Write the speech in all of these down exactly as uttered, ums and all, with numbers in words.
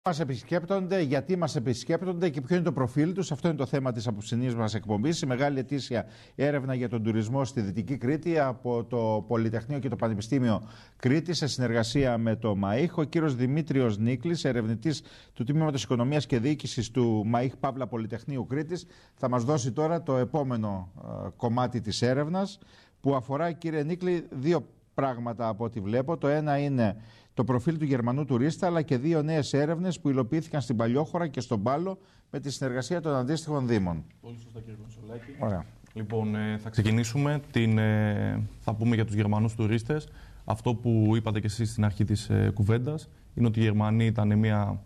Μας επισκέπτονται, γιατί μας επισκέπτονται και ποιο είναι το προφίλ τους. Αυτό είναι το θέμα της απόψινής μας εκπομπής. Η μεγάλη ετήσια έρευνα για τον τουρισμό στη Δυτική Κρήτη από το Πολυτεχνείο και το Πανεπιστήμιο Κρήτης σε συνεργασία με το ΜΑΙΧ. Ο κύριος Δημήτριος Νίκλης, ερευνητής του Τμήματος Οικονομίας και Διοίκησης του ΜΑΙΧ Παύλα Πολυτεχνείου Κρήτης, θα μας δώσει τώρα το επόμενο uh, κομμάτι της έρευνας που αφορά, κύριε Νίκλη, δύο πράγματα από ό,τι βλέπω. Το ένα είναι το προφίλ του Γερμανού τουρίστα, αλλά και δύο νέες έρευνες που υλοποιήθηκαν στην Παλιόχώρα και στον Πάλο με τη συνεργασία των αντίστοιχων δήμων. Πολύ σωστά, κύριε Κονσολάκη. Ωραία. Λοιπόν, ε, θα ξεκινήσουμε. Την, ε, θα πούμε για τους Γερμανούς τουρίστες. Αυτό που είπατε και εσείς στην αρχή της ε, κουβέντας είναι ότι οι Γερμανοί ήταν μια,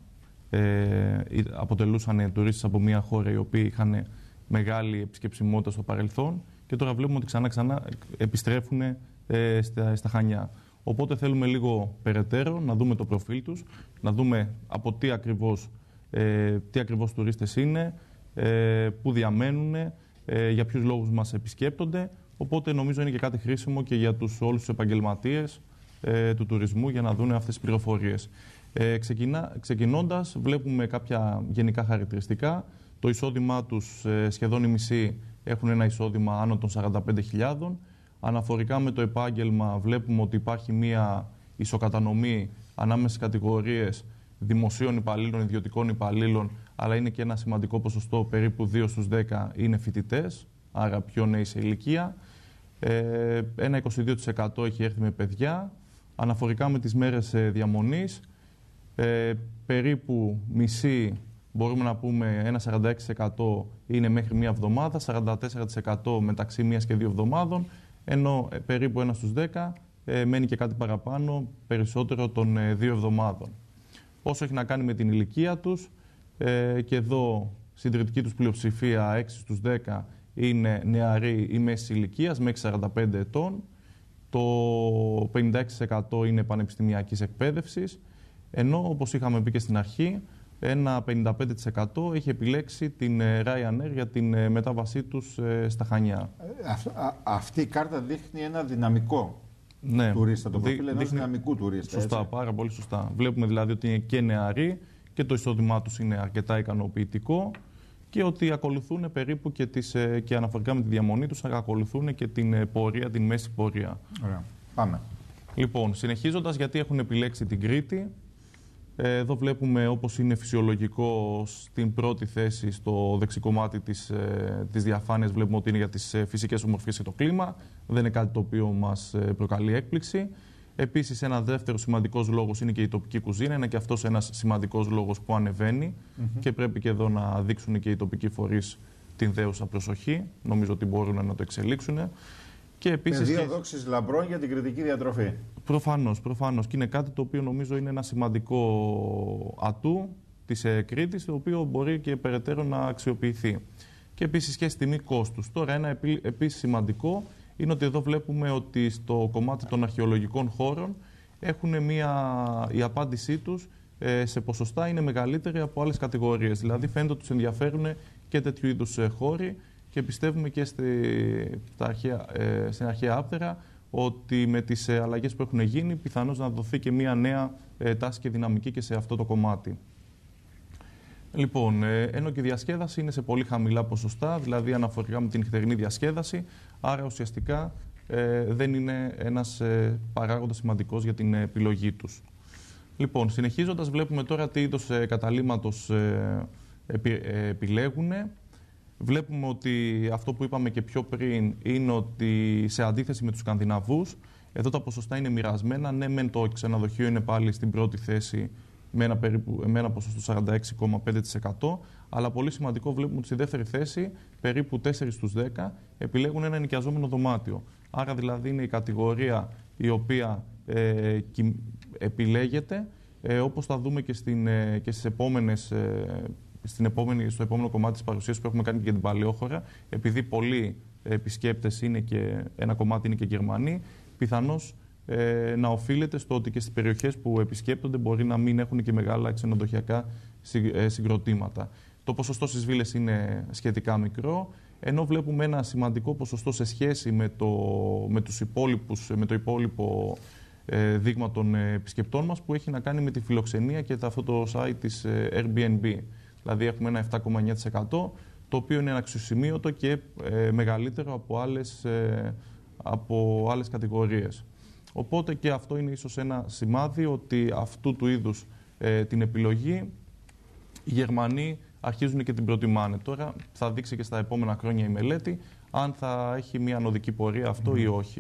ε, αποτελούσαν τουρίστες από μια χώρα οι οποίοι είχαν μεγάλη επισκεψιμότητα στο παρελθόν και τώρα βλέπουμε ότι ξανά ξανά επιστρέφουν ε, στα, στα Χανιά. Οπότε θέλουμε λίγο περαιτέρω να δούμε το προφίλ τους, να δούμε από τι ακριβώς, ε, τι ακριβώς τουρίστες είναι, ε, πού διαμένουν, ε, για ποιους λόγους μας επισκέπτονται. Οπότε νομίζω είναι και κάτι χρήσιμο και για τους, όλους τους επαγγελματίες ε, του τουρισμού για να δουν αυτές τις πληροφορίες. Ε, ξεκινά, ξεκινώντας, βλέπουμε κάποια γενικά χαρακτηριστικά. Το εισόδημά τους, ε, σχεδόν οι μισοί έχουν ένα εισόδημα άνω των σαράντα πέντε χιλιάδες. Αναφορικά με το επάγγελμα βλέπουμε ότι υπάρχει μία ισοκατανομή ανάμεσα στις κατηγορίες δημοσίων υπαλλήλων, ιδιωτικών υπαλλήλων, αλλά είναι και ένα σημαντικό ποσοστό, περίπου δύο στους δέκα είναι φοιτητές, άρα πιο νέοι σε ηλικία. Ε, ένα είκοσι δύο τοις εκατό έχει έρθει με παιδιά. Αναφορικά με τις μέρες διαμονής, ε, περίπου μισή, μπορούμε να πούμε ένα σαράντα έξι τοις εκατό είναι μέχρι μία εβδομάδα, σαράντα τέσσερα τοις εκατό μεταξύ μίας και δύο εβδομάδων, ενώ ε, περίπου ένα στους δέκα ε, μένει και κάτι παραπάνω, περισσότερο των ε, δύο εβδομάδων. Όσο έχει να κάνει με την ηλικία τους, ε, και εδώ συντριπτική τους πλειοψηφία έξι στους δέκα είναι νεαροί ή μέσης ηλικίας, μέχρι σαράντα πέντε ετών. Το πενήντα έξι τοις εκατό είναι πανεπιστημιακής εκπαίδευσης, ενώ όπως είχαμε πει και στην αρχή, ένα πενήντα πέντε τοις εκατό έχει επιλέξει την Ryanair για την μετάβασή τους στα Χανιά. Α, αυτή η κάρτα δείχνει ένα δυναμικό ναι, τουρίστα, το προφίλ ενός δείχνει δυναμικού τουρίστα. Σωστά, έτσι. Πάρα πολύ σωστά. Βλέπουμε δηλαδή ότι είναι και νεαροί και το εισόδημά τους είναι αρκετά ικανοποιητικό και ότι ακολουθούν περίπου και, τις, και αναφορικά με τη διαμονή τους ακολουθούν και την πορεία, την μέση πορεία. Ωραία. Πάμε. Λοιπόν, συνεχίζοντας, γιατί έχουν επιλέξει την Κρήτη. Εδώ βλέπουμε, όπως είναι φυσιολογικό, στην πρώτη θέση, στο δεξικομμάτι της, της διαφάνειας, βλέπουμε ότι είναι για τις φυσικές ομορφιές και το κλίμα. Δεν είναι κάτι το οποίο μας προκαλεί έκπληξη. Επίσης, ένα δεύτερο σημαντικός λόγος είναι και η τοπική κουζίνα. Είναι και αυτός ένας σημαντικός λόγος που ανεβαίνει mm-hmm. και πρέπει και εδώ να δείξουν και οι τοπικοί φορείς την δέουσα προσοχή. Νομίζω ότι μπορούν να το εξελίξουν. Και επίσης, πεδίο δόξης λαμπρών για την κρητική διατροφή. Προφανώς, προφανώς. Και είναι κάτι το οποίο νομίζω είναι ένα σημαντικό ατού της ε, Κρήτης, το οποίο μπορεί και περαιτέρω να αξιοποιηθεί. Και επίσης και στη τιμή κόστους. Τώρα, ένα επί, επίσης σημαντικό είναι ότι εδώ βλέπουμε ότι στο κομμάτι των αρχαιολογικών χώρων έχουν μια, η απάντησή τους ε, σε ποσοστά είναι μεγαλύτερη από άλλες κατηγορίες. Δηλαδή φαίνεται ότι τους ενδιαφέρουν και τέτοιου είδους ε, χώροι. Και πιστεύουμε και στη, στα αρχαία, ε, στην αρχαία Άφτερα ότι με τις ε, αλλαγές που έχουν γίνει πιθανώς να δοθεί και μια νέα ε, τάση και δυναμική και σε αυτό το κομμάτι. Λοιπόν, ε, ενώ και η διασκέδαση είναι σε πολύ χαμηλά ποσοστά, δηλαδή αναφορικά με την νυχτερινή διασκέδαση, άρα ουσιαστικά ε, δεν είναι ένας ε, παράγοντας σημαντικός για την επιλογή τους. Λοιπόν, συνεχίζοντας, βλέπουμε τώρα τι είδος ε, καταλύματος ε, επι, ε, επιλέγουν. Βλέπουμε ότι αυτό που είπαμε και πιο πριν είναι ότι σε αντίθεση με τους Σκανδιναβούς, εδώ τα ποσοστά είναι μοιρασμένα. Ναι, μεν το ξενοδοχείο είναι πάλι στην πρώτη θέση με ένα, περίπου, με ένα ποσοστό σαράντα έξι κόμμα πέντε τοις εκατό, αλλά πολύ σημαντικό βλέπουμε ότι στη δεύτερη θέση περίπου τέσσερα στους δέκα επιλέγουν ένα ενοικιαζόμενο δωμάτιο. Άρα δηλαδή είναι η κατηγορία η οποία ε, επιλέγεται, ε, όπως θα δούμε και, στην, ε, και στις επόμενες ε, Στην επόμενη, στο επόμενο κομμάτι της παρουσίασης που έχουμε κάνει και για την Παλαιόχώρα, επειδή πολλοί επισκέπτες είναι και ένα κομμάτι είναι και Γερμανοί, πιθανώς ε, να οφείλεται στο ότι και στις περιοχές που επισκέπτονται μπορεί να μην έχουν και μεγάλα ξενοδοχειακά συγκροτήματα. Το ποσοστό στις βίλες είναι σχετικά μικρό, ενώ βλέπουμε ένα σημαντικό ποσοστό σε σχέση με το, με τους υπόλοιπους, με το υπόλοιπο ε, δείγμα των ε, επισκεπτών μας που έχει να κάνει με τη φιλοξενία και αυτό το site της ε, Airbnb. Δηλαδή έχουμε ένα επτά κόμμα εννιά τοις εκατό, το οποίο είναι αξιοσημείωτο και ε, μεγαλύτερο από άλλες, ε, από άλλες κατηγορίες. Οπότε και αυτό είναι ίσως ένα σημάδι ότι αυτού του είδους ε, την επιλογή οι Γερμανοί αρχίζουν και την προτιμάνε. Τώρα θα δείξει και στα επόμενα χρόνια η μελέτη αν θα έχει μια ανωδική πορεία αυτό mm. ή όχι.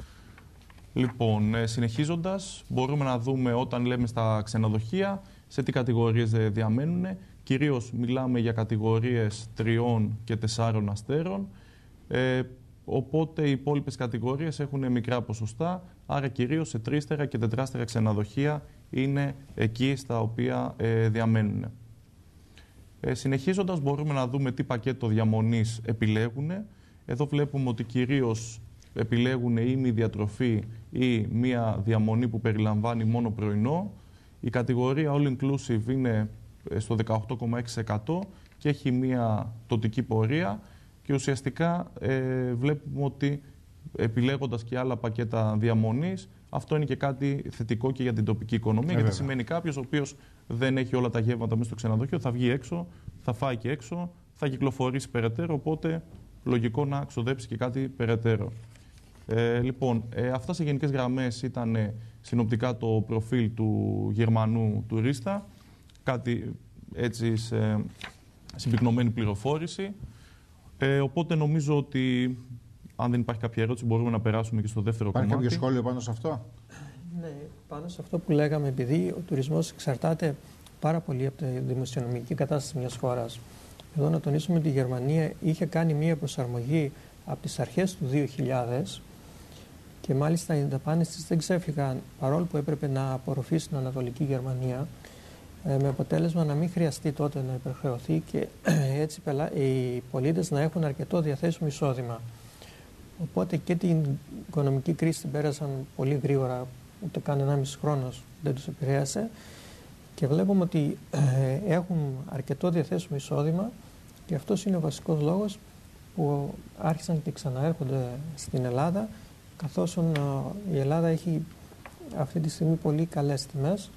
Λοιπόν, ε, συνεχίζοντας, μπορούμε να δούμε όταν λέμε στα ξενοδοχεία σε τι κατηγορίες διαμένουν. Κυρίως μιλάμε για κατηγορίες τριών και τεσσάρων αστέρων, ε, οπότε οι υπόλοιπες κατηγορίες έχουν μικρά ποσοστά, άρα κυρίως σε τρίστερα και τετράστερα ξενοδοχεία είναι εκεί στα οποία ε, διαμένουν. Ε, συνεχίζοντας, μπορούμε να δούμε τι πακέτο διαμονής επιλέγουν. Εδώ βλέπουμε ότι κυρίως επιλέγουν ή μη διατροφή ή μία διαμονή που περιλαμβάνει μόνο πρωινό. Η κατηγορία All Inclusive είναι στο δεκαοκτώ κόμμα έξι τοις εκατό και έχει μία πτωτική πορεία και ουσιαστικά ε, βλέπουμε ότι επιλέγοντας και άλλα πακέτα διαμονής, αυτό είναι και κάτι θετικό και για την τοπική οικονομία, ε, γιατί βέβαια. Σημαίνει κάποιος ο οποίος δεν έχει όλα τα γεύματα μέσα στο ξενοδοχείο, θα βγει έξω, θα φάει και έξω, θα κυκλοφορήσει περαιτέρω, οπότε λογικό να ξοδέψει και κάτι περαιτέρω. Ε, λοιπόν, ε, αυτά σε γενικές γραμμές ήταν ε, συνοπτικά το προφίλ του Γερμανού τουρίστα. Κάτι έτσι σε συμπυκνωμένη πληροφόρηση. Ε, οπότε νομίζω ότι αν δεν υπάρχει κάποια ερώτηση μπορούμε να περάσουμε και στο δεύτερο υπάρχει κομμάτι. Υπάρχει κάποιο σχόλιο πάνω σε αυτό? Ναι, πάνω σε αυτό που λέγαμε, επειδή ο τουρισμός εξαρτάται πάρα πολύ από τη δημοσιονομική κατάσταση μιας χώρας. Εδώ να τονίσουμε ότι η Γερμανία είχε κάνει μια προσαρμογή από τις αρχές του δύο χιλιάδες και μάλιστα οι δαπάνες της δεν ξέφυγαν, παρόλο που έπρεπε να απορροφήσει την Ανατολική Γερμανία, με αποτέλεσμα να μην χρειαστεί τότε να υπερχρεωθεί και έτσι οι πολίτες να έχουν αρκετό διαθέσιμο εισόδημα. Οπότε και την οικονομική κρίση την πέρασαν πολύ γρήγορα, ούτε καν ενάμιση χρόνος δεν τους επηρέασε και βλέπουμε ότι έχουν αρκετό διαθέσιμο εισόδημα και αυτός είναι ο βασικός λόγος που άρχισαν και ξαναέρχονται στην Ελλάδα, καθώς η Ελλάδα έχει αυτή τη στιγμή πολύ καλές τιμές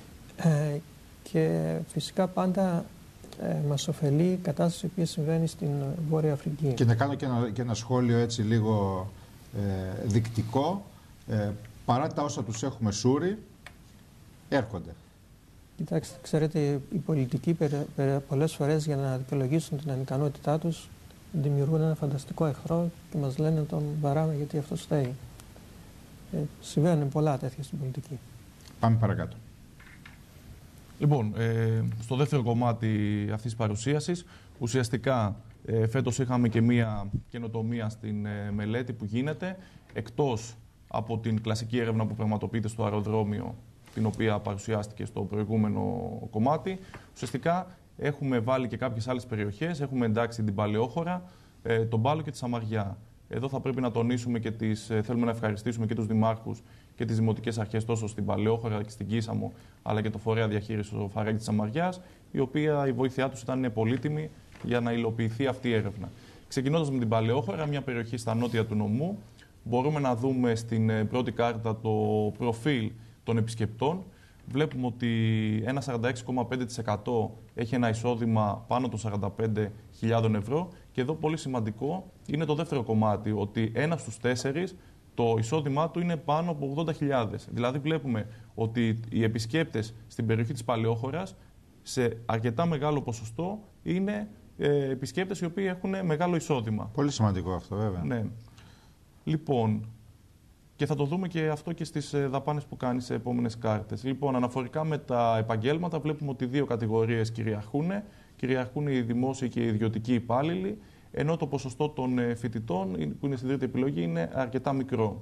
και φυσικά πάντα ε, μας ωφελεί η κατάσταση που συμβαίνει στην Βόρεια Αφρική. Και να κάνω και ένα, και ένα σχόλιο έτσι λίγο ε, δεικτικό. Ε, παρά τα όσα τους έχουμε σούρει, έρχονται. Κοιτάξτε, ξέρετε, οι πολιτικοί περι, περι, πολλές φορές για να δικαιολογήσουν την ανικανότητά τους δημιουργούν ένα φανταστικό εχθρό και μας λένε τον βαράμε γιατί αυτός φταίει. Ε, συμβαίνουν πολλά τέτοια στην πολιτική. Πάμε παρακάτω. Λοιπόν, ε, στο δεύτερο κομμάτι αυτής της παρουσίασης, ουσιαστικά ε, φέτος είχαμε και μία καινοτομία στην ε, μελέτη που γίνεται, εκτός από την κλασική έρευνα που πραγματοποιείται στο αεροδρόμιο, την οποία παρουσιάστηκε στο προηγούμενο κομμάτι. Ουσιαστικά έχουμε βάλει και κάποιες άλλες περιοχές, έχουμε εντάξει την Παλαιόχώρα, ε, τον Πάλο και τη Σαμαριά. Εδώ θα πρέπει να τονίσουμε και τις, ε, θέλουμε να ευχαριστήσουμε και τους δημάρχους και τις δημοτικές αρχές τόσο στην Παλαιόχώρα και στην Κίσαμο, αλλά και το φορέα διαχείρισης στο Φαράγγι της Σαμαριάς, η οποία η βοήθειά τους ήταν πολύτιμη για να υλοποιηθεί αυτή η έρευνα. Ξεκινώντας με την Παλαιόχώρα, μια περιοχή στα νότια του νομού, μπορούμε να δούμε στην πρώτη κάρτα το προφίλ των επισκεπτών. Βλέπουμε ότι ένα σαράντα έξι κόμμα πέντε τοις εκατό έχει ένα εισόδημα πάνω των σαράντα πέντε χιλιάδων ευρώ και εδώ πολύ σημαντικό είναι το δεύτερο κομμάτι, ότι ένας στους τέσσερις το εισόδημά του είναι πάνω από ογδόντα χιλιάδες. Δηλαδή βλέπουμε ότι οι επισκέπτες στην περιοχή της Παλαιόχωρας σε αρκετά μεγάλο ποσοστό είναι ε, επισκέπτες οι οποίοι έχουν μεγάλο εισόδημα. Πολύ σημαντικό αυτό βέβαια. Ναι. Λοιπόν, και θα το δούμε και αυτό και στις δαπάνες που κάνει σε επόμενες κάρτες. Λοιπόν, αναφορικά με τα επαγγέλματα βλέπουμε ότι δύο κατηγορίες κυριαρχούν. Κυριαρχούν οι δημόσιοι και οι ιδιωτικοί υπάλληλοι, ενώ το ποσοστό των φοιτητών που είναι στην τρίτη επιλογή είναι αρκετά μικρό.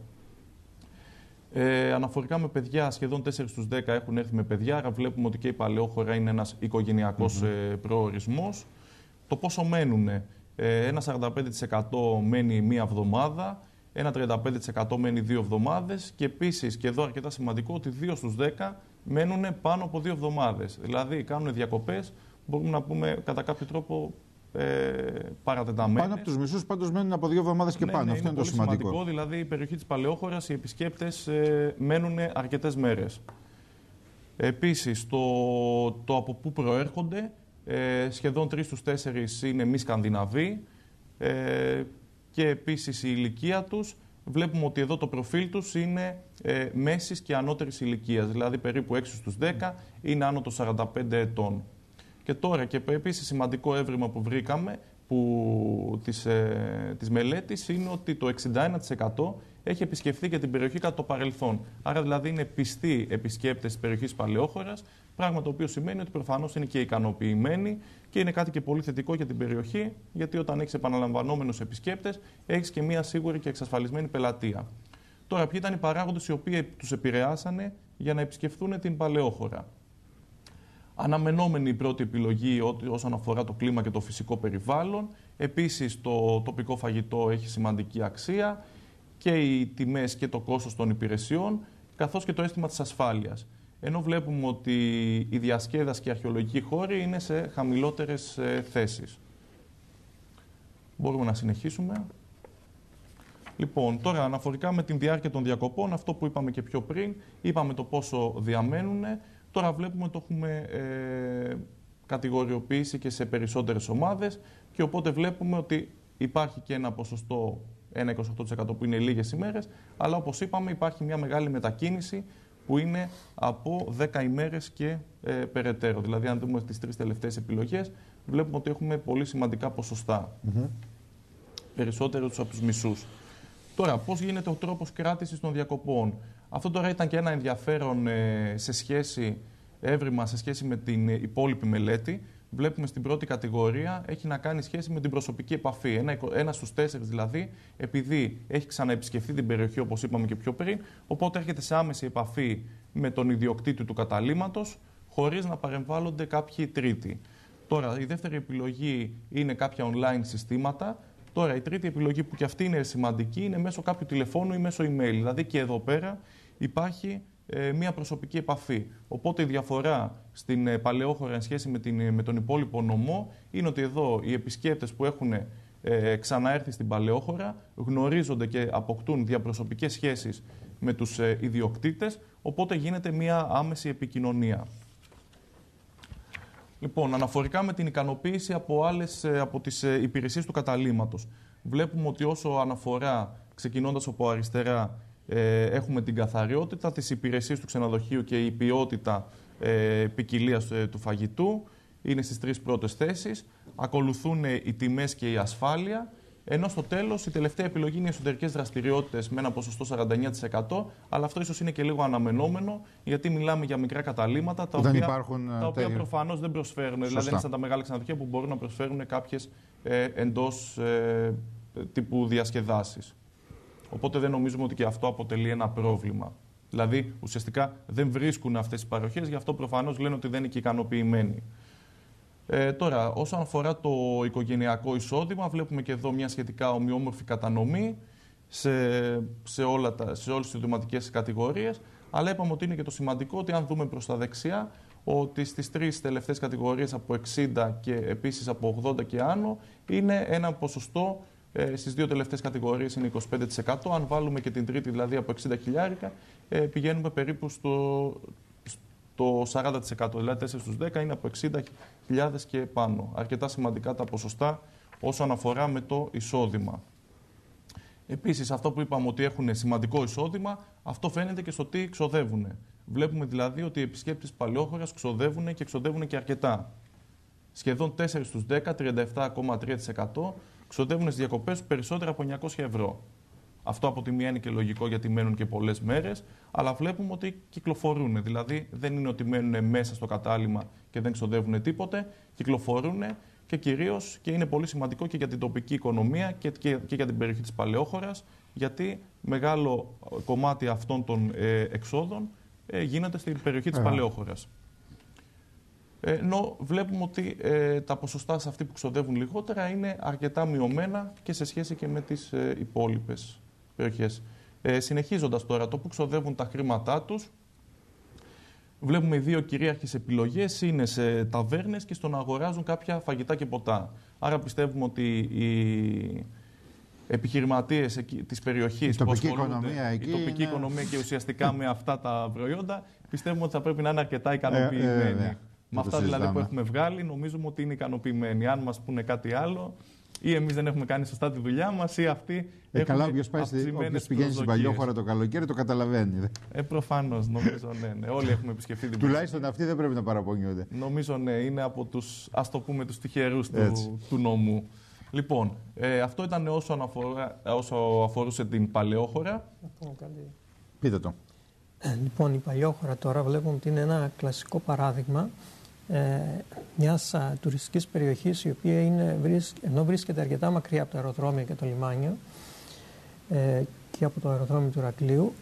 Ε, αναφορικά με παιδιά, σχεδόν τέσσερα στους δέκα έχουν έρθει με παιδιά, άρα βλέπουμε ότι και η Παλαιόχώρα είναι ένας οικογενειακός mm-hmm. προορισμός. Το πόσο μένουν, ε, ένα σαράντα πέντε τοις εκατό μένει μία εβδομάδα, ένα τριάντα πέντε τοις εκατό μένει δύο εβδομάδες και επίσης, και εδώ αρκετά σημαντικό, ότι δύο στους δέκα μένουν πάνω από δύο εβδομάδες. Δηλαδή κάνουν διακοπές, μπορούμε να πούμε κατά κάποιο τρόπο ε, παρατεταμένες. Πάνω από τους μισούς πάντως μένουν από δύο εβδομάδες και ναι, πάνω. Ναι, Αυτό είναι, είναι το πολύ σημαντικό. σημαντικό. Δηλαδή, η περιοχή της Παλαιόχωρας, οι επισκέπτες ε, μένουν αρκετές μέρες. Επίσης, το, το από πού προέρχονται, ε, σχεδόν τρεις στους τέσσερις είναι μη Σκανδιναβοί ε, και επίσης η ηλικία τους. Βλέπουμε ότι εδώ το προφίλ τους είναι ε, μέσης και ανώτερης ηλικίας, δηλαδή περίπου έξι στους δέκα είναι άνω των σαράντα πέντε ετών. Και τώρα και επίσης σημαντικό έβριμα που βρήκαμε που, της, ε, της μελέτης είναι ότι το εξήντα ένα τοις εκατό έχει επισκεφθεί και την περιοχή κατά το παρελθόν. Άρα δηλαδή είναι πιστοί επισκέπτες της περιοχής Παλαιόχωρας, πράγμα το οποίο σημαίνει ότι προφανώς είναι και ικανοποιημένοι και είναι κάτι και πολύ θετικό για την περιοχή, γιατί όταν έχεις επαναλαμβανόμενους επισκέπτες, έχεις και μια σίγουρη και εξασφαλισμένη πελατεία. Τώρα, ποιοι ήταν οι παράγοντες οι οποίοι τους επηρεάσανε για να επισκεφθούν την Παλαιόχωρα. Αναμενόμενη η πρώτη επιλογή όσον αφορά το κλίμα και το φυσικό περιβάλλον. Επίσης, το τοπικό φαγητό έχει σημαντική αξία και οι τιμές και το κόστος των υπηρεσιών, καθώς και το αίσθημα της ασφάλειας. Ενώ βλέπουμε ότι η διασκέδαση και οι αρχαιολογικοί χώροι είναι σε χαμηλότερες ε, θέσεις. Μπορούμε να συνεχίσουμε. Λοιπόν, τώρα αναφορικά με την διάρκεια των διακοπών, αυτό που είπαμε και πιο πριν, είπαμε το πόσο διαμένουν. Τώρα βλέπουμε ότι το έχουμε ε, κατηγοριοποιήσει και σε περισσότερες ομάδες και οπότε βλέπουμε ότι υπάρχει και ένα ποσοστό, ένα είκοσι οκτώ τοις εκατό που είναι λίγες ημέρες, αλλά όπως είπαμε υπάρχει μια μεγάλη μετακίνηση που είναι από δέκα ημέρες και ε, περαιτέρω. Δηλαδή αν δούμε τις τρεις τελευταίες επιλογές βλέπουμε ότι έχουμε πολύ σημαντικά ποσοστά, mm-hmm. περισσότερους από τους μισούς. Τώρα, πώς γίνεται ο τρόπος κράτησης των διακοπών. Αυτό τώρα ήταν και ένα ενδιαφέρον ε, σε σχέση, έβριμα σε σχέση με την υπόλοιπη μελέτη. Βλέπουμε στην πρώτη κατηγορία έχει να κάνει σχέση με την προσωπική επαφή. Ένα, ένα στους τέσσερις δηλαδή, επειδή έχει ξαναεπισκεφθεί την περιοχή όπως είπαμε και πιο πριν, οπότε έρχεται σε άμεση επαφή με τον ιδιοκτήτη του καταλύματος, χωρίς να παρεμβάλλονται κάποιοι τρίτοι. Τώρα, η δεύτερη επιλογή είναι κάποια online συστήματα. Τώρα, η τρίτη επιλογή που και αυτή είναι σημαντική είναι μέσω κάποιου τηλεφώνου ή μέσω email. Δηλαδή και εδώ πέρα υπάρχει ε, μία προσωπική επαφή. Οπότε η διαφορά στην ε, Παλαιόχωρα εν σχέση με, την, με τον υπόλοιπο νομό είναι ότι εδώ οι επισκέπτες που έχουν ε, ξαναέρθει στην Παλαιόχωρα γνωρίζονται και αποκτούν διαπροσωπικές σχέσεις με τους ε, ιδιοκτήτες, οπότε γίνεται μία άμεση επικοινωνία. Λοιπόν, αναφορικά με την ικανοποίηση από άλλες από τις υπηρεσίες του καταλύματος. Βλέπουμε ότι όσο αναφορά, ξεκινώντας από αριστερά, ε, έχουμε την καθαριότητα, τις υπηρεσίες του ξενοδοχείου και η ποιότητα ε, ποικιλίας ε, του φαγητού. Είναι στις τρεις πρώτες θέσεις. Ακολουθούν ε, οι τιμές και η ασφάλεια. Ενώ στο τέλος η τελευταία επιλογή είναι οι εσωτερικές δραστηριότητες με ένα ποσοστό σαράντα εννέα τοις εκατό, αλλά αυτό ίσως είναι και λίγο αναμενόμενο, γιατί μιλάμε για μικρά καταλύματα τα δεν οποία, υπάρχουν, τα οποία προφανώς δεν προσφέρουν. Σωστά. Δηλαδή, δεν είναι σαν τα μεγάλα ξενοδοχεία που μπορούν να προσφέρουν κάποιες ε, εντός ε, τύπου διασκεδάσεις. Οπότε δεν νομίζουμε ότι και αυτό αποτελεί ένα πρόβλημα. Δηλαδή, ουσιαστικά δεν βρίσκουν αυτές τις παροχές, γι' αυτό προφανώς λένε ότι δεν είναι και ικανοποιημένοι. Ε, τώρα, όσον αφορά το οικογενειακό εισόδημα, βλέπουμε και εδώ μια σχετικά ομοιόμορφη κατανομή σε, σε, όλα τα, σε όλες τις εισοδηματικές κατηγορίες, αλλά είπαμε ότι είναι και το σημαντικό ότι αν δούμε προς τα δεξιά, ότι στις τρεις τελευταίες κατηγορίες από εξήντα και επίσης από ογδόντα και άνω, είναι ένα ποσοστό, ε, στις δύο τελευταίες κατηγορίες είναι είκοσι πέντε τοις εκατό, αν βάλουμε και την τρίτη δηλαδή από εξήντα χιλιάρικα, ε, πηγαίνουμε περίπου στο... το σαράντα τοις εκατό, δηλαδή τέσσερα στους δέκα είναι από εξήντα χιλιάδες και πάνω. Αρκετά σημαντικά τα ποσοστά όσον αφορά με το εισόδημα. Επίσης, αυτό που είπαμε ότι έχουν σημαντικό εισόδημα, αυτό φαίνεται και στο τι ξοδεύουν. Βλέπουμε δηλαδή ότι οι επισκέπτες Παλαιόχωρας ξοδεύουν και ξοδεύουν και αρκετά. Σχεδόν τέσσερα στους δέκα, τριάντα επτά κόμμα τρία τοις εκατό, ξοδεύουν στις διακοπές περισσότερα από εννιακόσια ευρώ. Αυτό από τη μία είναι και λογικό γιατί μένουν και πολλές μέρες, αλλά βλέπουμε ότι κυκλοφορούν. Δηλαδή δεν είναι ότι μένουν μέσα στο κατάλυμα και δεν ξοδεύουν τίποτε, κυκλοφορούν και κυρίως και είναι πολύ σημαντικό και για την τοπική οικονομία και, και, και για την περιοχή της Παλαιόχωρας, γιατί μεγάλο κομμάτι αυτών των ε, εξόδων ε, γίνεται στην περιοχή της yeah. Παλαιόχωρας. Ε, ενώ βλέπουμε ότι ε, τα ποσοστά σε αυτοί που ξοδεύουν λιγότερα είναι αρκετά μειωμένα και σε σχέση και με τις ε, υπόλοιπες περιοχές. Ε, συνεχίζοντας τώρα, το που ξοδεύουν τα χρήματά τους, Βλέπουμε οι δύο κυρίαρχες επιλογές είναι σε ταβέρνες και στο να αγοράζουν κάποια φαγητά και ποτά. Άρα πιστεύουμε ότι οι επιχειρηματίες της περιοχής, η τοπική οικονομία, η εκεί τοπική είναι... οικονομία και ουσιαστικά με αυτά τα προϊόντα, πιστεύουμε ότι θα πρέπει να είναι αρκετά ικανοποιημένοι. Ε, ε, ε, με αυτά δηλαδή που έχουμε βγάλει, νομίζουμε ότι είναι ικανοποιημένοι. Αν μας πούνε κάτι άλλο, ή εμείς δεν έχουμε κάνει σωστά τη δουλειά μας, ή αυτοί ε, καλά, όποιος πηγαίνει στην Παλιόχώρα το καλοκαίρι το καταλαβαίνει. Ε, προφανώς, νομίζω, ναι, ναι. Όλοι έχουμε επισκεφτεί την τουλάχιστον αυτοί δεν πρέπει να παραπονιούνται. Νομίζω, ναι, είναι από τους, ας το πούμε, τους τυχερούς του, του νόμου. Λοιπόν, ε, αυτό ήταν όσο, αναφορά, όσο αφορούσε την Παλαιόχώρα. Πείτε το. Λοιπόν, η Παλιόχώρα τώρα βλέπουμε ότι είναι ένα κλασικό παράδειγμα ε, μιας α, τουριστικής περιοχής, η οποία είναι, ενώ βρίσκεται αρκετά μακριά από τα αεροδρόμια και το λιμάνιο ε, και από το αεροδρόμιο του Ηρακλείου,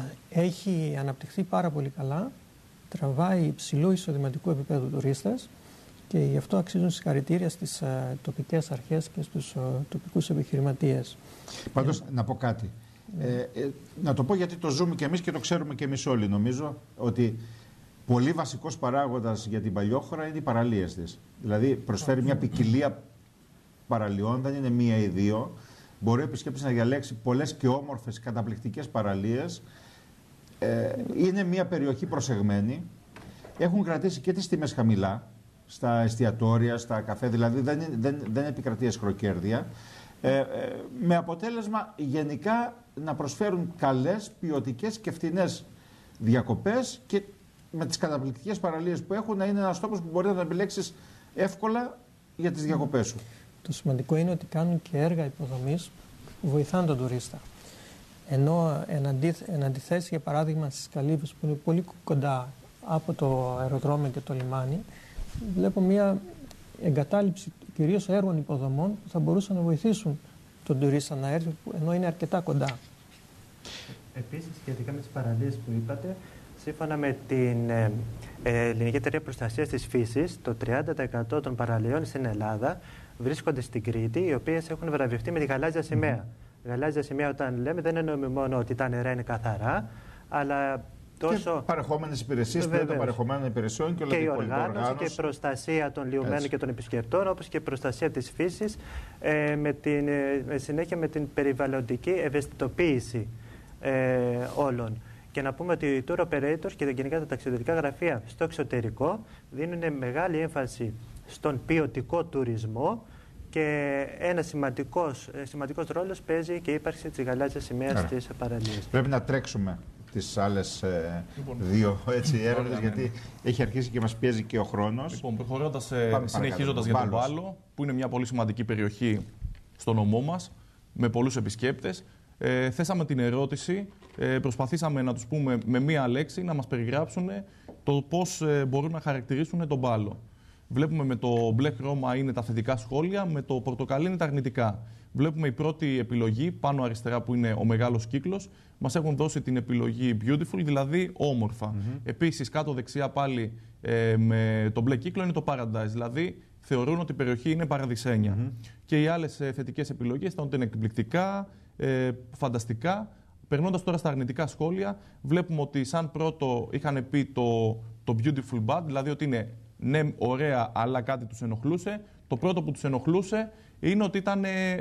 έχει αναπτυχθεί πάρα πολύ καλά, τραβάει υψηλού εισοδηματικού επίπεδου τουρίστες και γι' αυτό αξίζουν συγχαρητήρια στις α, τοπικές αρχές και στους α, τοπικούς επιχειρηματίες. Πάντως, ε, να πω κάτι. Ε, ε, να το πω γιατί το ζούμε και εμείς και το ξέρουμε και εμείς όλοι. Νομίζω ότι πολύ βασικός παράγοντας για την Παλιόχώρα είναι οι παραλίες της. Δηλαδή προσφέρει μια ποικιλία παραλιών, δεν είναι μία ή δύο. Μπορεί ο επισκέπτης να διαλέξει πολλές και όμορφες καταπληκτικές παραλίες. Ε, είναι μια περιοχή προσεγμένη. Έχουν κρατήσει και τις τιμές χαμηλά στα εστιατόρια, στα καφέ, δηλαδή δεν, δεν, δεν επικρατεί αισχροκέρδεια. Ε, ε, με αποτέλεσμα γενικά να προσφέρουν καλές, ποιοτικές και φτηνές διακοπές και με τις καταπληκτικές παραλίες που έχουν να είναι ένας τόπος που μπορεί να τον επιλέξεις εύκολα για τις διακοπές σου. Το σημαντικό είναι ότι κάνουν και έργα υποδομής που βοηθάνε τον τουρίστα. Ενώ εν, αντί, εν αντιθέσει, για παράδειγμα, στις Καλύβες που είναι πολύ κοντά από το αεροδρόμιο και το λιμάνι, βλέπω μια εγκατάλειψη κυρίως έργων υποδομών που θα μπορούσαν να βοηθήσουν τον τουρίστα να έρθει, ενώ είναι αρκετά κοντά. Επίσης, σχετικά με τις παραλίες που είπατε, σύμφωνα με την ε, Ελληνική Εταιρεία Προστασίας της Φύσης, το τριάντα τοις εκατό των παραλιών στην Ελλάδα βρίσκονται στην Κρήτη, οι οποίες έχουν βραβευτεί με τη γαλάζια σημαία. Mm-hmm. Γαλάζια σημαία, όταν λέμε, δεν εννοούμε μόνο ότι τα νερά είναι καθαρά, αλλά τόσο. Και παρεχόμενες υπηρεσίες, πλέον των παρεχομένων υπηρεσιών και, και η οργάνωση και η προστασία των λιωμένων Έτσι. και των επισκεπτών, όπως και η προστασία της φύσης, ε, με την, ε, με συνέχεια με την περιβαλλοντική ευαισθητοποίηση ε, όλων. Και να πούμε ότι οι tour operators και γενικά τα ταξιδιωτικά γραφεία στο εξωτερικό δίνουν μεγάλη έμφαση στον ποιοτικό τουρισμό και ένα σημαντικός, σημαντικός ρόλος παίζει και η ύπαρξη της γαλάζιας σημαίας στις παραλίες. Πρέπει να τρέξουμε τις άλλες ε, λοιπόν, δύο έρευνες, γιατί έχει αρχίσει και μας πιέζει και ο χρόνος. Λοιπόν, προχωρώντας, ε, συνεχίζοντας για τον Πάλο, που είναι μια πολύ σημαντική περιοχή στο νομό μας, με πολλούς επισκέπτες, ε, θέσαμε την ερώτηση, ε, προσπαθήσαμε να τους πούμε με μία λέξη, να μας περιγράψουν το πώς ε, μπορούν να χαρακτηρίσουν τον Πάλο. Βλέπουμε με το μπλε χρώμα είναι τα θετικά σχόλια, με το πορτοκαλί είναι τα αρνητικά. Βλέπουμε η πρώτη επιλογή, πάνω αριστερά που είναι ο μεγάλος κύκλος, μας έχουν δώσει την επιλογή beautiful, δηλαδή όμορφα. Mm-hmm. Επίσης, κάτω δεξιά πάλι ε, με το μπλε κύκλο είναι το paradise, δηλαδή θεωρούν ότι η περιοχή είναι παραδεισένια. Mm-hmm. Και οι άλλες ε, θετικές επιλογές ήταν ότι είναι εκπληκτικά, ε, φανταστικά. Περνώντας τώρα στα αρνητικά σχόλια, βλέπουμε ότι σαν πρώτο είχαν πει το, το beautiful bad, δηλαδή ότι είναι ναι, ωραία, αλλά κάτι τους ενοχλούσε. Το πρώτο που τους ενοχλούσε είναι ότι ήταν ε,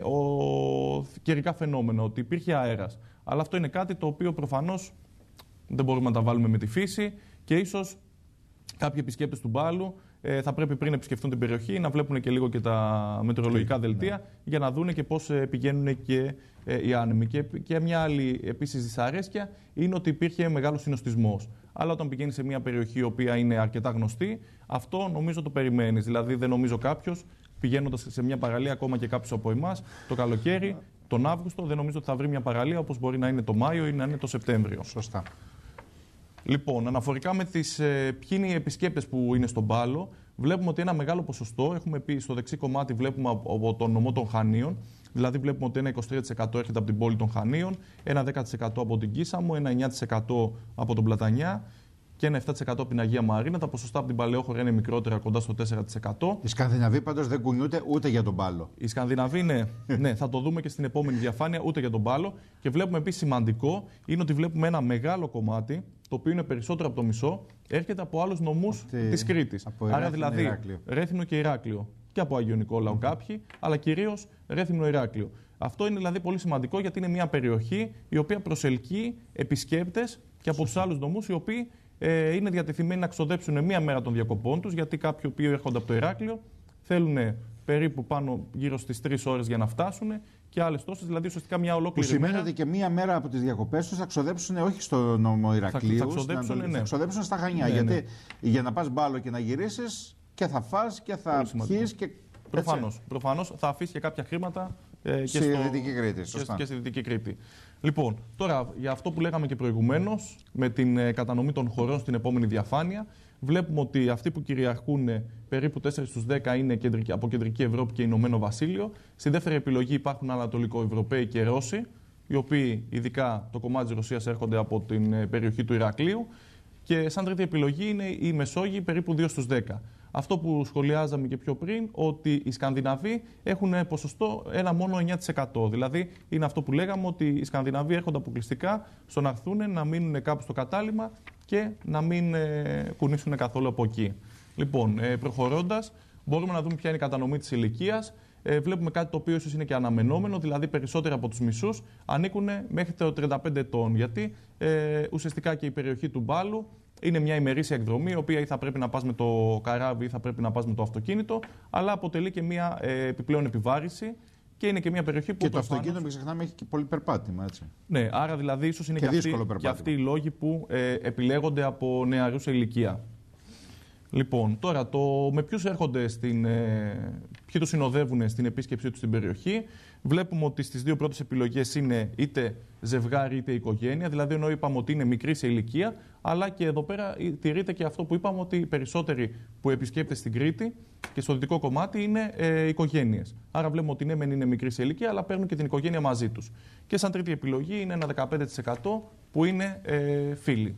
ο, καιρικά φαινόμενο, ότι υπήρχε αέρας. Αλλά αυτό είναι κάτι το οποίο προφανώς δεν μπορούμε να τα βάλουμε με τη φύση και ίσως κάποιοι επισκέπτες του Πάλου ε, θα πρέπει πριν επισκεφτούν την περιοχή να βλέπουν και λίγο και τα μετεωρολογικά δελτία, ναι, για να δούνε και πώς ε, πηγαίνουν και ε, οι άνεμοι. Και, και μια άλλη επίσης δυσαρέσκεια είναι ότι υπήρχε μεγάλος συνοστισμός. Αλλά όταν πηγαίνει σε μια περιοχή η οποία είναι αρκετά γνωστή, αυτό νομίζω το περιμένεις. Δηλαδή δεν νομίζω κάποιος πηγαίνοντας σε μια παραλία, ακόμα και κάποιος από εμάς, το καλοκαίρι, τον Αύγουστο, δεν νομίζω ότι θα βρει μια παραλία όπως μπορεί να είναι το Μάιο ή να είναι το Σεπτέμβριο. Σωστά. Λοιπόν, αναφορικά με τις, ε, ποιοι είναι οι επισκέπτες που είναι στον Πάλο, βλέπουμε ότι ένα μεγάλο ποσοστό, έχουμε πει στο δεξί κομμάτι, βλέπουμε από τον νομό των Χανίων, δηλαδή βλέπουμε ότι ένα είκοσι τρία τοις εκατό έρχεται από την πόλη των Χανίων, ένα δέκα τοις εκατό από την Κίσαμο, ένα εννιά τοις εκατό από τον Πλατανιά και ένα επτά τοις εκατό από την Αγία Μαρίνα. Τα ποσοστά από την Παλαιόχώρα είναι μικρότερα, κοντά στο τέσσερα τοις εκατό. Οι Σκανδιναβοί πάντως δεν κουνιούνται ούτε για τον Πάλο. Οι Σκανδιναβοί, ναι, ναι, θα το δούμε και στην επόμενη διαφάνεια, ούτε για τον Πάλο. Και βλέπουμε επίσης σημαντικό είναι ότι βλέπουμε ένα μεγάλο κομμάτι, το το οποίο είναι περισσότερο από το μισό, έρχεται από άλλους νομούς Ότι... της Κρήτης. Άρα δηλαδή Ηράκλειο. Ρέθυμνο και Ηράκλειο. Και από Άγιο Νικόλαο mm-hmm. κάποιοι, αλλά κυρίως Ρέθυμνο Ηράκλειο. Αυτό είναι δηλαδή πολύ σημαντικό γιατί είναι μια περιοχή η οποία προσελκύει επισκέπτες και από τους άλλους νομούς οι οποίοι ε, είναι διατεθειμένοι να ξοδέψουν μία μέρα των διακοπών τους, γιατί κάποιοι οποίοι έρχονται από το Ηράκλειο θέλουν περίπου πάνω γύρω στις τρεις ώρες για να φτάσουν και άλλες τόσες, δηλαδή ουσιαστικά μια ολόκληρη μέρα. Που σημαίνει μέρα... ότι και μία μέρα από τις διακοπές τους θα ξοδέψουν όχι στο νομό Ηρακλείου, θα, θα, ξοδέψουν, να, ναι. θα ξοδέψουν στα Χανιά. Ναι, γιατί ναι. για να πας μπάλο και να γυρίσεις και θα φας και θα πιείς και... Προφανώς, προφανώς θα αφήσει και κάποια χρήματα ε, και, στη στο... Δυτική Κρήτη. Σωστά. Και στη Δυτική Κρήτη. Λοιπόν, τώρα για αυτό που λέγαμε και προηγουμένως, με την ε, κατανομή των χωρών στην επόμενη διαφάνεια, βλέπουμε ότι αυτοί που κυριαρχούν περίπου τέσσερα στους δέκα είναι κεντρική, από Κεντρική Ευρώπη και Ηνωμένο Βασίλειο. Στη δεύτερη επιλογή υπάρχουν Ανατολικοευρωπαίοι και Ρώσοι, οι οποίοι ειδικά το κομμάτι της Ρωσίας έρχονται από την ε, περιοχή του Ηρακλείου. Και σαν τρίτη επιλογή είναι οι Μεσόγειοι, περίπου δύο στους δέκα. Αυτό που σχολιάζαμε και πιο πριν, ότι οι Σκανδιναβοί έχουν ποσοστό ένα μόνο εννιά τοις εκατό. Δηλαδή, είναι αυτό που λέγαμε, ότι οι Σκανδιναβοί έρχονται αποκλειστικά στο να έρθουν, να μείνουν κάπου στο κατάλημα και να μην ε, κουνήσουν καθόλου από εκεί. Λοιπόν, ε, προχωρώντας, μπορούμε να δούμε ποια είναι η κατανομή της ηλικίας. Ε, βλέπουμε κάτι το οποίο ίσως είναι και αναμενόμενο, δηλαδή περισσότεροι από τους μισούς ανήκουν μέχρι το τριάντα πέντε ετών. Γιατί ε, ουσιαστικά και η περιοχή του Μπάλου είναι μια ημερήσια εκδρομή, η οποία ή θα πρέπει να πας με το καράβι ή θα πρέπει να πας με το αυτοκίνητο, αλλά αποτελεί και μια ε, επιπλέον επιβάρηση και είναι και μια περιοχή που. Και το αυτοκίνητο, μην ξεχνάμε, έχει και πολύ περπάτημα, έτσι. Ναι, άρα δηλαδή ίσως είναι και, και, αυτοί, και αυτοί οι λόγοι που ε, επιλέγονται από νεαρούσα ηλικία. Λοιπόν, τώρα το με ποιους έρχονται στην. Ε, ποιοι τους συνοδεύουν στην επίσκεψή τους στην περιοχή. Βλέπουμε ότι στις δύο πρώτες επιλογές είναι είτε ζευγάρι είτε οικογένεια. Δηλαδή, ενώ είπαμε ότι είναι μικρή σε ηλικία, αλλά και εδώ πέρα τηρείται και αυτό που είπαμε, ότι οι περισσότεροι που επισκέπτες στην Κρήτη και στο δυτικό κομμάτι είναι ε, οικογένειες. Άρα, βλέπουμε ότι ναι, μεν είναι μικρή σε ηλικία, αλλά παίρνουν και την οικογένεια μαζί τους. Και σαν τρίτη επιλογή είναι ένα δεκαπέντε τοις εκατό που είναι ε, φίλοι.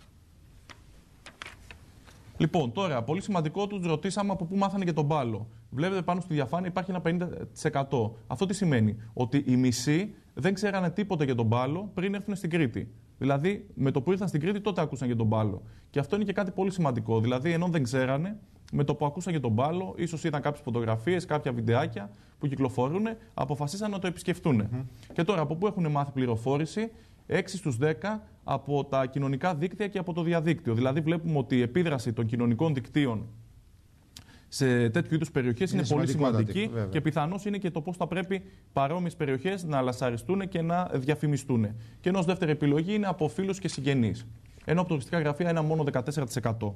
Λοιπόν, τώρα, πολύ σημαντικό, τους ρωτήσαμε από πού μάθανε και τον μπάλο. Βλέπετε πάνω στη διαφάνεια υπάρχει ένα πενήντα τοις εκατό. Αυτό τι σημαίνει? Ότι οι μισοί δεν ξέρανε τίποτα για τον μπάλο πριν έρθουν στην Κρήτη. Δηλαδή, με το που ήρθαν στην Κρήτη, τότε άκουσαν για τον μπάλο. Και αυτό είναι και κάτι πολύ σημαντικό. Δηλαδή, ενώ δεν ξέρανε, με το που ακούσαν για τον μπάλο, ίσως είδαν κάποιες φωτογραφίες, κάποια βιντεάκια που κυκλοφορούν, αποφασίσαν να το επισκεφτούν. Mm-hmm. Και τώρα, από πού έχουν μάθει πληροφόρηση? έξι στους δέκα από τα κοινωνικά δίκτυα και από το διαδίκτυο. Δηλαδή, βλέπουμε ότι η επίδραση των κοινωνικών δικτύων σε τέτοιου είδους περιοχές είναι, είναι πολύ σημαντική βέβαια. Και πιθανώς είναι και το πώς θα πρέπει παρόμοιες περιοχές να λασαριστούν και να διαφημιστούν. Και ενώ ως δεύτερη επιλογή είναι από φίλους και συγγενείς. Ενώ από τουριστικά γραφεία είναι μόνο δεκατέσσερα τοις εκατό.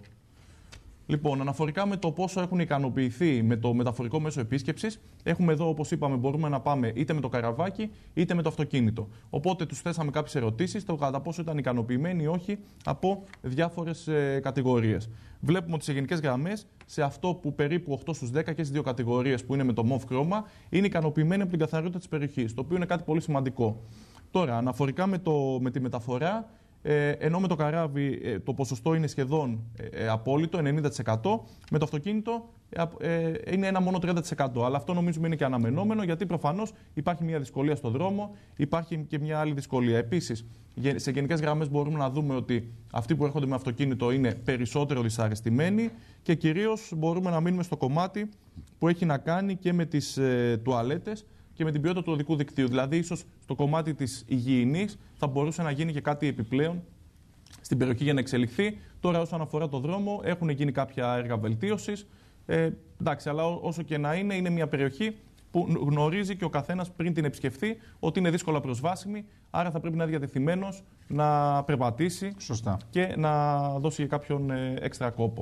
Λοιπόν, αναφορικά με το πόσο έχουν ικανοποιηθεί με το μεταφορικό μέσο επίσκεψης, έχουμε εδώ, όπως είπαμε, μπορούμε να πάμε είτε με το καραβάκι είτε με το αυτοκίνητο. Οπότε τους θέσαμε κάποιες ερωτήσεις, το κατά πόσο ήταν ικανοποιημένοι ή όχι από διάφορες ε, κατηγορίες. Βλέπουμε ότι σε γενικές γραμμές, σε αυτό που περίπου οκτώ στους δέκα και στις δύο κατηγορίες που είναι με το μοβ χρώμα, είναι ικανοποιημένοι από την καθαρότητα της περιοχής, το οποίο είναι κάτι πολύ σημαντικό. Τώρα, αναφορικά με, το, με τη μεταφορά. Ε, ενώ με το καράβι ε, το ποσοστό είναι σχεδόν ε, απόλυτο, ενενήντα τοις εκατό, με το αυτοκίνητο ε, είναι ένα μόνο τριάντα τοις εκατό. Αλλά αυτό νομίζουμε είναι και αναμενόμενο, γιατί προφανώς υπάρχει μια δυσκολία στο δρόμο, υπάρχει και μια άλλη δυσκολία. Επίσης, σε γενικές γραμμές μπορούμε να δούμε ότι αυτοί που έρχονται με αυτοκίνητο είναι περισσότερο δυσαρεστημένοι και κυρίως μπορούμε να μείνουμε στο κομμάτι που έχει να κάνει και με τις ε, τουαλέτες και με την ποιότητα του οδικού δικτύου. Δηλαδή, ίσως στο κομμάτι της υγιεινής θα μπορούσε να γίνει και κάτι επιπλέον στην περιοχή για να εξελιχθεί. Τώρα, όσον αφορά το δρόμο, έχουν γίνει κάποια έργα βελτίωσης. Ε, εντάξει, αλλά όσο και να είναι, είναι μια περιοχή που γνωρίζει και ο καθένας πριν την επισκεφθεί ότι είναι δύσκολα προσβάσιμη. Άρα θα πρέπει να είναι διατεθειμένος να περπατήσει. Σωστά. Και να δώσει κάποιον ε, έξτρα κόπο.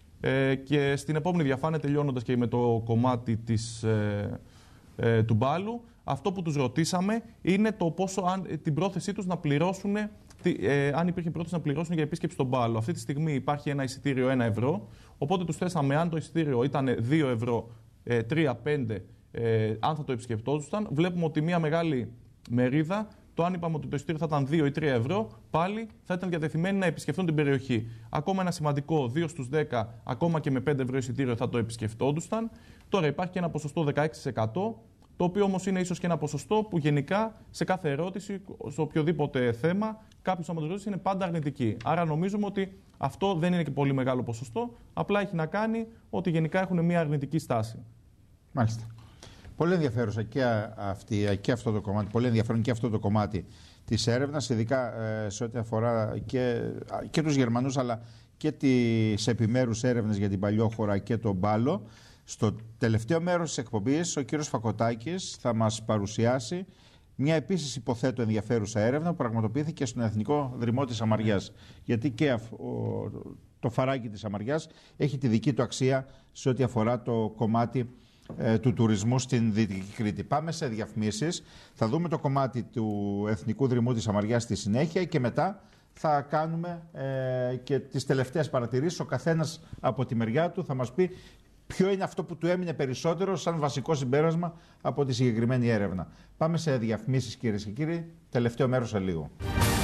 Ε, και στην επόμενη διαφάνεια, τελειώνοντας και με το κομμάτι της. Ε, Ε, του μπάλου, αυτό που τους ρωτήσαμε είναι το πόσο, αν, την πρόθεσή τους να πληρώσουν, τι, ε, αν υπήρχε πρόθεση να πληρώσουν για επίσκεψη στον μπάλο. Αυτή τη στιγμή υπάρχει ένα εισιτήριο ένα ευρώ, οπότε τους θέσαμε αν το εισιτήριο ήταν δύο ευρώ, ε, τρία, πέντε, ε, αν θα το επισκεπτόντουσαν. Βλέπουμε ότι μια μεγάλη μερίδα, το αν είπαμε ότι το εισιτήριο θα ήταν δύο ή τρία ευρώ, πάλι θα ήταν διατεθειμένοι να επισκεφτούν την περιοχή. Ακόμα ένα σημαντικό, δύο στους δέκα, ακόμα και με πέντε ευρώ εισιτήριο θα το επισκεφτόντουσαν. Τώρα υπάρχει και ένα ποσοστό δεκαέξι τοις εκατό το οποίο όμως είναι ίσως και ένα ποσοστό που γενικά σε κάθε ερώτηση, σε οποιοδήποτε θέμα, κάποιος από τις ερωτήσεις είναι πάντα αρνητική. Άρα νομίζουμε ότι αυτό δεν είναι και πολύ μεγάλο ποσοστό, απλά έχει να κάνει ότι γενικά έχουν μια αρνητική στάση. Μάλιστα. Πολύ ενδιαφέρουσα και, αυτή, και αυτό το κομμάτι, πολύ ενδιαφέρον και αυτό το κομμάτι της έρευνας, ειδικά ε, σε ό,τι αφορά και, και τους Γερμανούς, αλλά και τις επιμέρους έρευνες για την Παλιόχώρα και τον Μπάλο. Στο τελευταίο μέρος της εκπομπής, ο κύριος Φακοτάκης θα μας παρουσιάσει μια επίσης υποθέτω ενδιαφέρουσα έρευνα που πραγματοποιήθηκε στον Εθνικό Δρυμό της Αμαριάς. Γιατί και ο, το φαράκι της Αμαριάς έχει τη δική του αξία σε ό,τι αφορά το κομμάτι ε, του τουρισμού στην Δυτική Κρήτη. Πάμε σε διαφημίσεις, θα δούμε το κομμάτι του Εθνικού Δρυμού της Αμαριάς στη συνέχεια και μετά θα κάνουμε ε, και τις τελευταίες παρατηρήσεις. Ο καθένας από τη μεριά του θα μας πει ποιο είναι αυτό που του έμεινε περισσότερο σαν βασικό συμπέρασμα από τη συγκεκριμένη έρευνα. Πάμε σε διαφημίσεις, κυρίες και κύριοι. Τελευταίο μέρος σε λίγο.